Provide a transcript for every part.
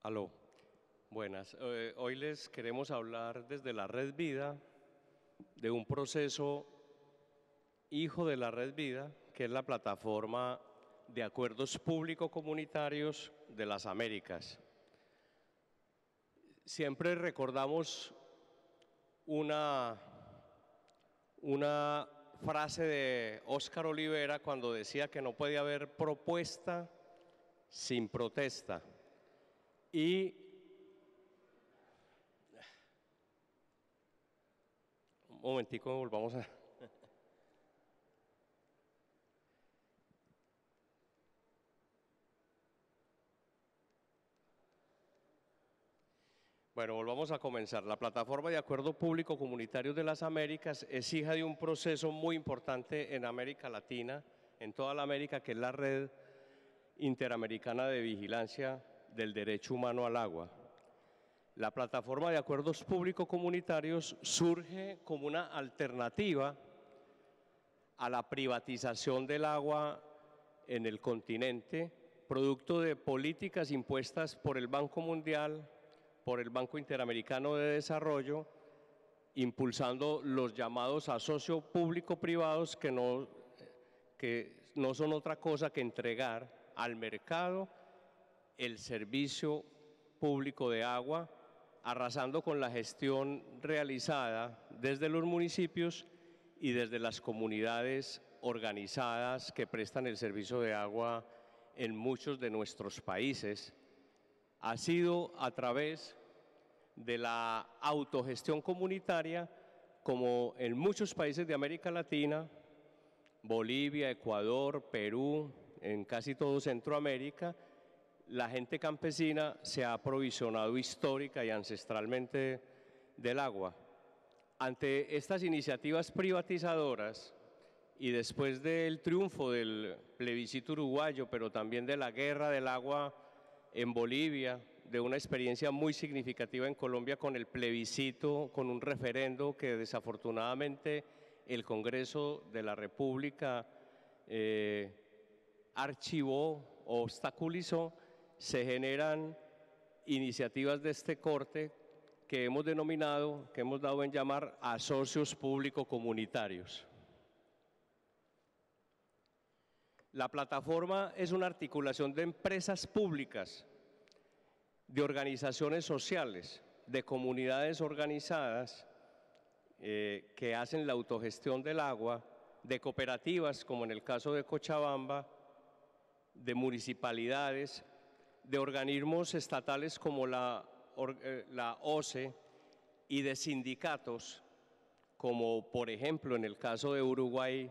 Aló, buenas. Hoy les queremos hablar desde la Red Vida de un proceso hijo de la Red Vida, que es la plataforma de acuerdos público-comunitarios de las Américas. Siempre recordamos una frase de Óscar Olivera cuando decía que no puede haber propuesta sin protesta. Un momentico, volvamos a... Bueno, volvamos a comenzar. La Plataforma de Acuerdo Público Comunitario de las Américas es hija de un proceso muy importante en América Latina, en toda la América, que es la Red Interamericana de Vigilancia del Derecho Humano al Agua. La Plataforma de Acuerdos Público-Comunitarios surge como una alternativa a la privatización del agua en el continente, producto de políticas impuestas por el Banco Mundial, por el Banco Interamericano de Desarrollo, impulsando los llamados asocios público-privados que no son otra cosa que entregar al mercado el servicio público de agua, arrasando con la gestión realizada desde los municipios y desde las comunidades organizadas que prestan el servicio de agua en muchos de nuestros países. Ha sido a través de la autogestión comunitaria, como en muchos países de América Latina, Bolivia, Ecuador, Perú, en casi todo Centroamérica, la gente campesina se ha aprovisionado histórica y ancestralmente del agua. Ante estas iniciativas privatizadoras y después del triunfo del plebiscito uruguayo, pero también de la guerra del agua en Bolivia, de una experiencia muy significativa en Colombia con el plebiscito, con un referendo que desafortunadamente el Congreso de la República archivó o obstaculizó, se generan iniciativas de este corte que hemos denominado, que hemos dado en llamar asocios público-comunitarios. La plataforma es una articulación de empresas públicas, de organizaciones sociales, de comunidades organizadas que hacen la autogestión del agua, de cooperativas, como en el caso de Cochabamba, de municipalidades, de organismos estatales como la OCE y de sindicatos, como por ejemplo en el caso de Uruguay,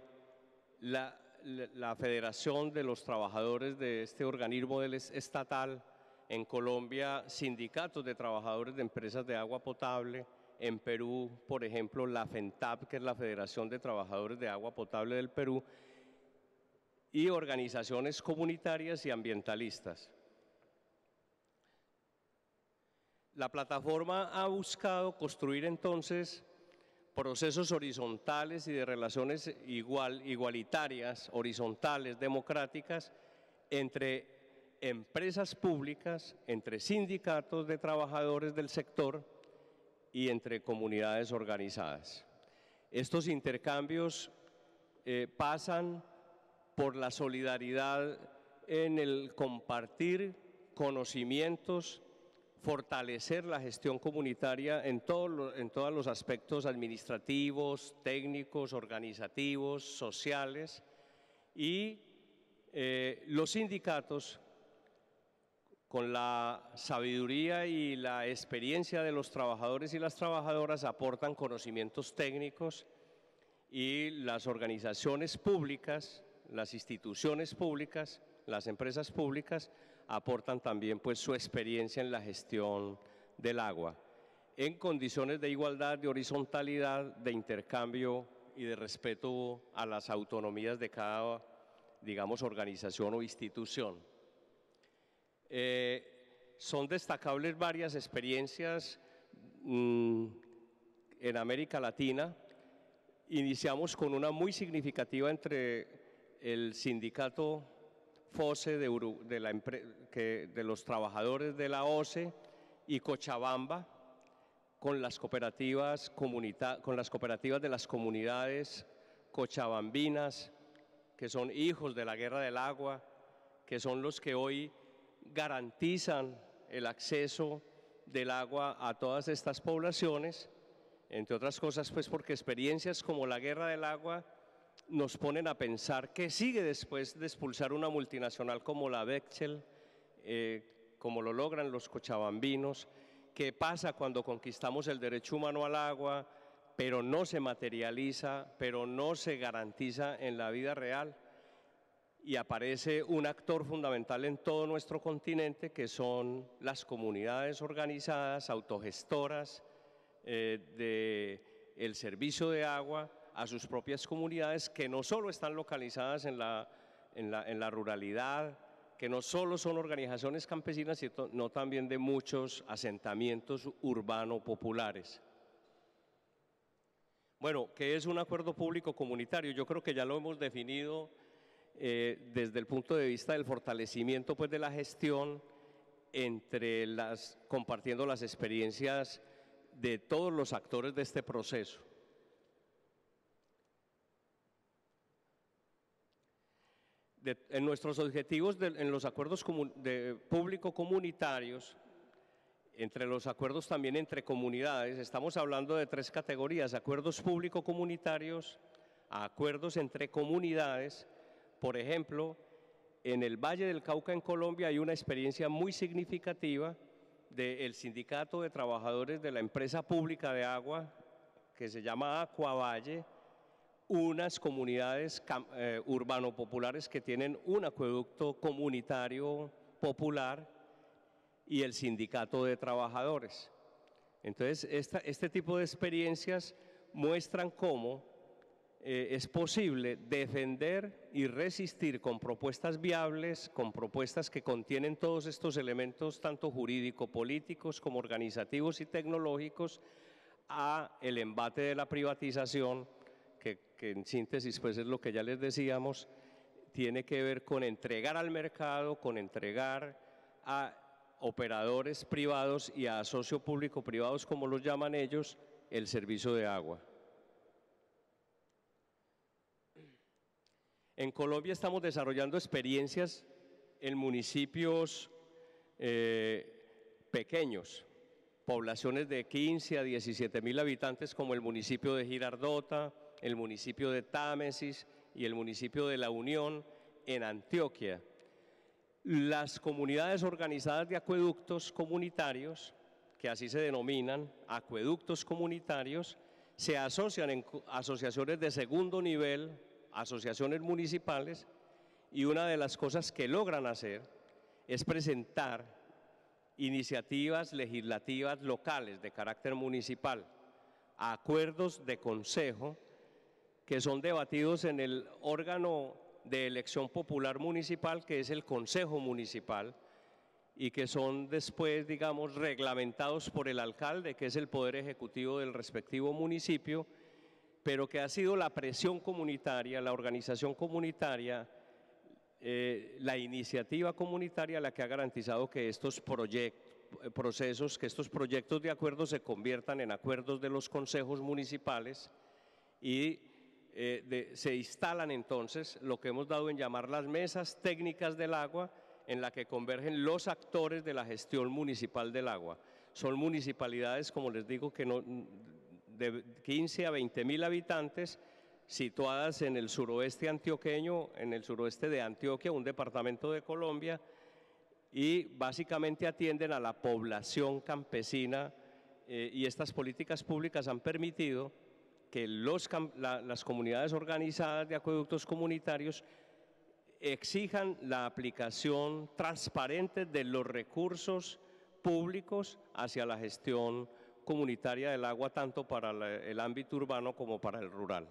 la Federación de los Trabajadores de este organismo estatal, en Colombia, sindicatos de trabajadores de empresas de agua potable, en Perú, por ejemplo, la FENTAP, que es la Federación de Trabajadores de Agua Potable del Perú, y organizaciones comunitarias y ambientalistas. La plataforma ha buscado construir entonces procesos horizontales y de relaciones igualitarias, horizontales, democráticas, entre empresas públicas, entre sindicatos de trabajadores del sector y entre comunidades organizadas. Estos intercambios pasan por la solidaridad en el compartir conocimientos, fortalecer la gestión comunitaria en todos los aspectos administrativos, técnicos, organizativos, sociales, y los sindicatos, con la sabiduría y la experiencia de los trabajadores y las trabajadoras, aportan conocimientos técnicos, y las organizaciones públicas, las instituciones públicas, las empresas públicas aportan también pues su experiencia en la gestión del agua, en condiciones de igualdad, de horizontalidad, de intercambio y de respeto a las autonomías de cada, digamos, organización o institución. Son destacables varias experiencias en América Latina. Iniciamos con una muy significativa entre el sindicato FOSE de los trabajadores de la OCE y Cochabamba con las cooperativas de las comunidades cochabambinas, que son hijos de la Guerra del Agua, que son los que hoy garantizan el acceso del agua a todas estas poblaciones, entre otras cosas pues porque experiencias como la Guerra del Agua nos ponen a pensar qué sigue después de expulsar una multinacional como la Bechtel, como lo logran los cochabambinos, qué pasa cuando conquistamos el derecho humano al agua, pero no se materializa, pero no se garantiza en la vida real. Y aparece un actor fundamental en todo nuestro continente, que son las comunidades organizadas, autogestoras del servicio de agua a sus propias comunidades, que no solo están localizadas en la ruralidad, que no solo son organizaciones campesinas, sino también de muchos asentamientos urbano-populares. Bueno, ¿qué es un acuerdo público comunitario? Yo creo que ya lo hemos definido desde el punto de vista del fortalecimiento pues, de la gestión, compartiendo las experiencias de todos los actores de este proceso. En nuestros objetivos, en los acuerdos público-comunitarios, entre los acuerdos también entre comunidades, estamos hablando de 3 categorías: acuerdos público-comunitarios, acuerdos entre comunidades. Por ejemplo, en el Valle del Cauca, en Colombia, hay una experiencia muy significativa del Sindicato de Trabajadores de la Empresa Pública de Agua, que se llama Acuavalle, unas comunidades urbano-populares que tienen un acueducto comunitario popular y el Sindicato de Trabajadores. Entonces, este tipo de experiencias muestran cómo es posible defender y resistir con propuestas viables, con propuestas que contienen todos estos elementos, tanto jurídico-políticos como organizativos y tecnológicos, a el embate de la privatización, que en síntesis pues es lo que ya les decíamos, tiene que ver con entregar al mercado, con entregar a operadores privados y a socio público-privados, como los llaman ellos, el servicio de agua. En Colombia estamos desarrollando experiencias en municipios pequeños, poblaciones de 15 a 17.000 habitantes, como el municipio de Girardota, el municipio de Támesis y el municipio de La Unión en Antioquia. Las comunidades organizadas de acueductos comunitarios, que así se denominan, acueductos comunitarios, se asocian en asociaciones de segundo nivel, asociaciones municipales, y una de las cosas que logran hacer es presentar iniciativas legislativas locales de carácter municipal, acuerdos de consejo que son debatidos en el órgano de elección popular municipal, que es el Consejo Municipal, y que son después, digamos, reglamentados por el alcalde, que es el poder ejecutivo del respectivo municipio, pero que ha sido la presión comunitaria, la organización comunitaria, la iniciativa comunitaria la que ha garantizado que estos procesos, que estos proyectos de acuerdo se conviertan en acuerdos de los consejos municipales y se instalan entonces lo que hemos dado en llamar las mesas técnicas del agua, en la que convergen los actores de la gestión municipal del agua. Son municipalidades, como les digo, que de 15 a 20.000 habitantes, situadas en el suroeste antioqueño, en el suroeste de Antioquia, un departamento de Colombia, y básicamente atienden a la población campesina, y estas políticas públicas han permitido que las comunidades organizadas de acueductos comunitarios exijan la aplicación transparente de los recursos públicos hacia la gestión comunitaria del agua, tanto para el ámbito urbano como para el rural.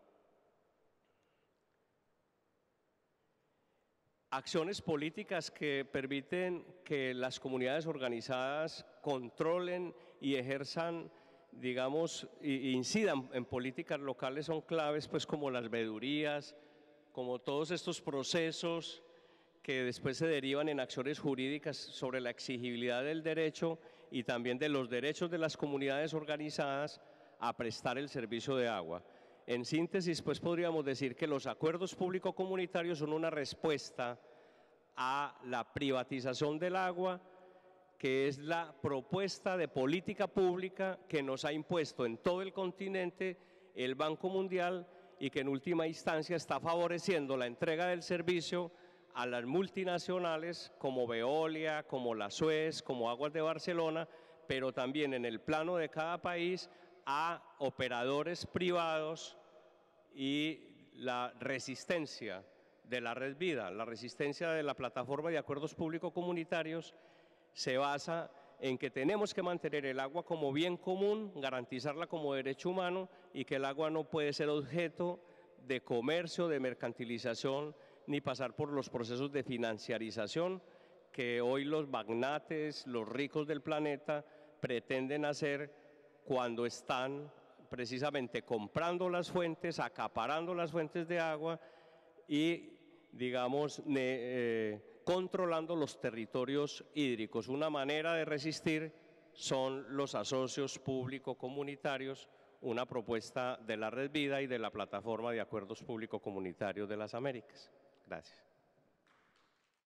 Acciones políticas que permiten que las comunidades organizadas controlen y ejerzan, digamos, e incidan en políticas locales son claves, pues como las veedurías, como todos estos procesos que después se derivan en acciones jurídicas sobre la exigibilidad del derecho y también de los derechos de las comunidades organizadas a prestar el servicio de agua. En síntesis, pues podríamos decir que los acuerdos público-comunitarios son una respuesta a la privatización del agua, que es la propuesta de política pública que nos ha impuesto en todo el continente el Banco Mundial y que en última instancia está favoreciendo la entrega del servicio a las multinacionales como Veolia, como la Suez, como Aguas de Barcelona, pero también en el plano de cada país a operadores privados y la resistencia de la Red Vida, la resistencia de la plataforma de acuerdos público-comunitarios se basa en que tenemos que mantener el agua como bien común, garantizarla como derecho humano y que el agua no puede ser objeto de comercio, de mercantilización, ni pasar por los procesos de financiarización que hoy los magnates, los ricos del planeta pretenden hacer cuando están precisamente comprando las fuentes, acaparando las fuentes de agua y, digamos, controlando los territorios hídricos. Una manera de resistir son los asocios público-comunitarios, una propuesta de la Red Vida y de la Plataforma de Acuerdos Público-Comunitarios de las Américas. Gracias.